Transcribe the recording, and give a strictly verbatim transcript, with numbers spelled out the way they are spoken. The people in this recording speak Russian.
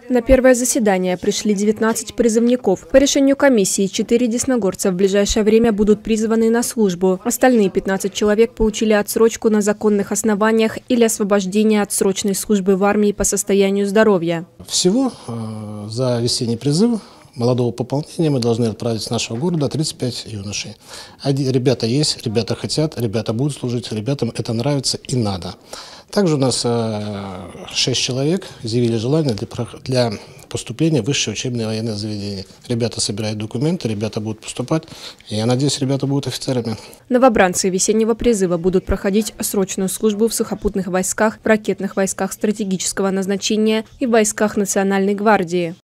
На первое заседание пришли девятнадцать призывников. По решению комиссии четыре десногорца в ближайшее время будут призваны на службу. Остальные пятнадцать человек получили отсрочку на законных основаниях или освобождение от срочной службы в армии по состоянию здоровья. Всего э, за весенний призыв молодого пополнения мы должны отправить с нашего города тридцать пять юношей. Один, ребята есть, ребята хотят, ребята будут служить, ребятам это нравится и надо. Также у нас э, шесть человек изъявили желание для, для поступления в высшее учебное военное заведение. Ребята собирают документы, ребята будут поступать, и я надеюсь, ребята будут офицерами. Новобранцы весеннего призыва будут проходить срочную службу в сухопутных войсках, в ракетных войсках стратегического назначения и в войсках Национальной гвардии.